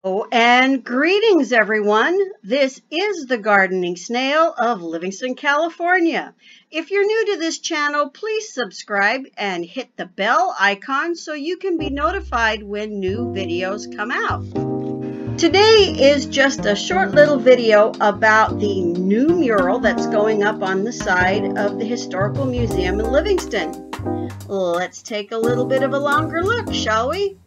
Oh, and greetings, everyone. This is the Gardening Snail of Livingston, California. If you're new to this channel, please subscribe and hit the bell icon so you can be notified when new videos come out. Today is just a short little video about the new mural that's going up on the side of the Historical Museum in Livingston. Let's take a little bit of a longer look, shall we?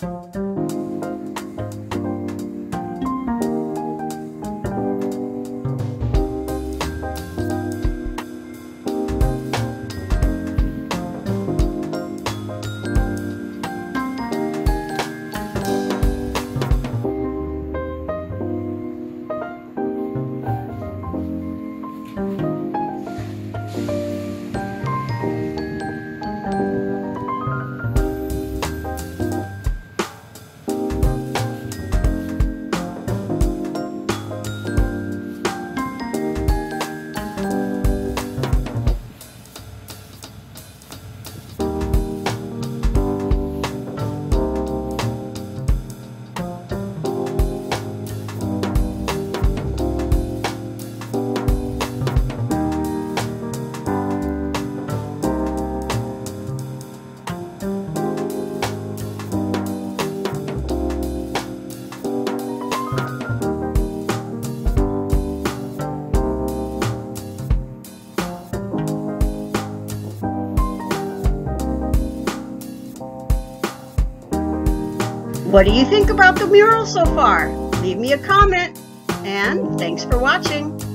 What do you think about the mural so far? Leave me a comment, and thanks for watching.